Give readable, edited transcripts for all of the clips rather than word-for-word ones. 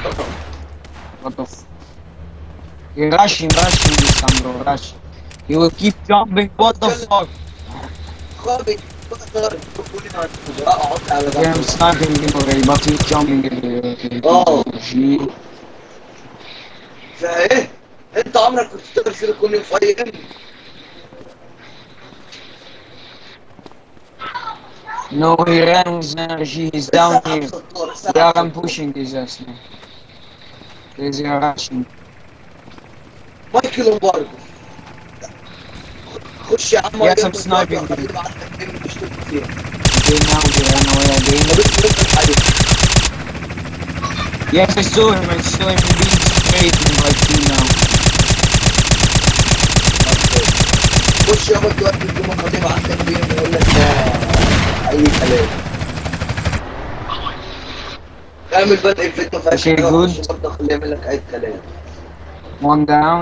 What the f... rushing, Lisandro, rush. He will keep jumping, what the fuck? خابط بقدر كل ما اقعد على Okay, I'm sniping him already, but he's jumping اه Gee. فايه انت عمرك كنت تقدر تصير كل فايم No, he ran with energy, he's down here. Yeah, I'm pushing his ass now. They are rushing. مايكل مبارك خش يا عم Yes, I'm sniping him. Okay, now they ran away again. Yes, I saw him being sprayed by two now. خش يابا دلوقتي الجمعة خطيب عندك فين يقول لك اي كلام اعمل بدء الفيديو فاشل Okay, good. برضه خليه يعمل لك اي كلام One down.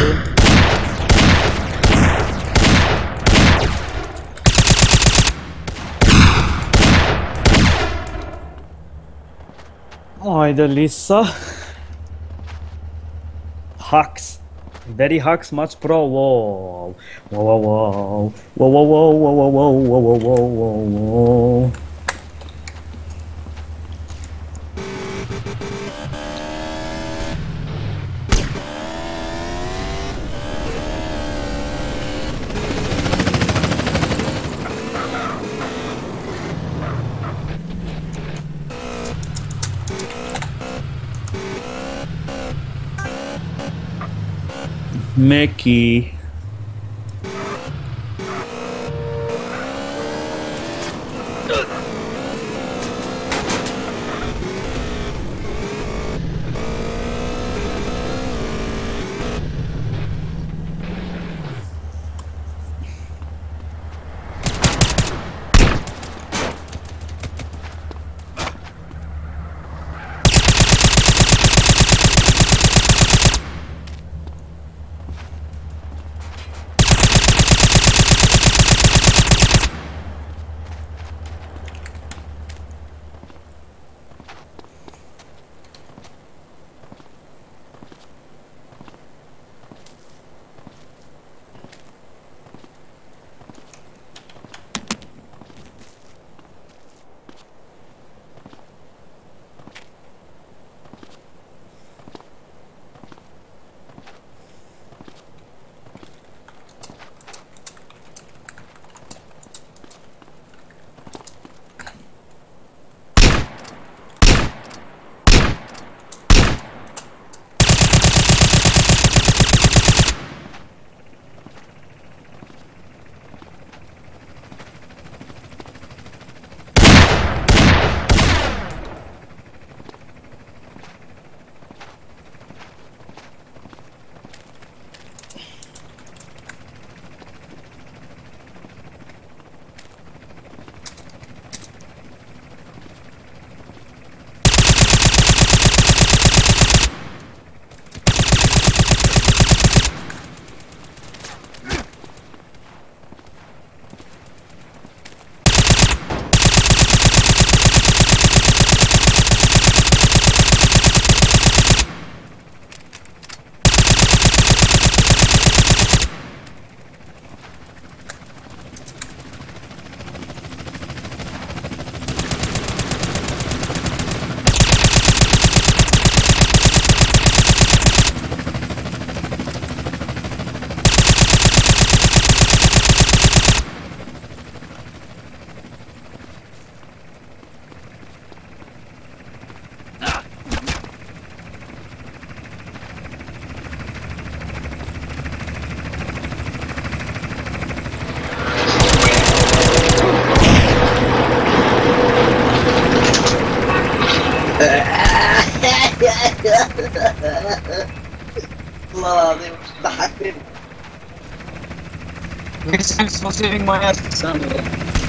Haydi Lisa. Hux. Very Hux much pro. Whoa. Whoa whoa whoa. Whoa whoa whoa whoa whoa whoa whoa whoa whoa. Mickey. والله العظيم ضحكتني Thanks for saving my ass, Lisandro.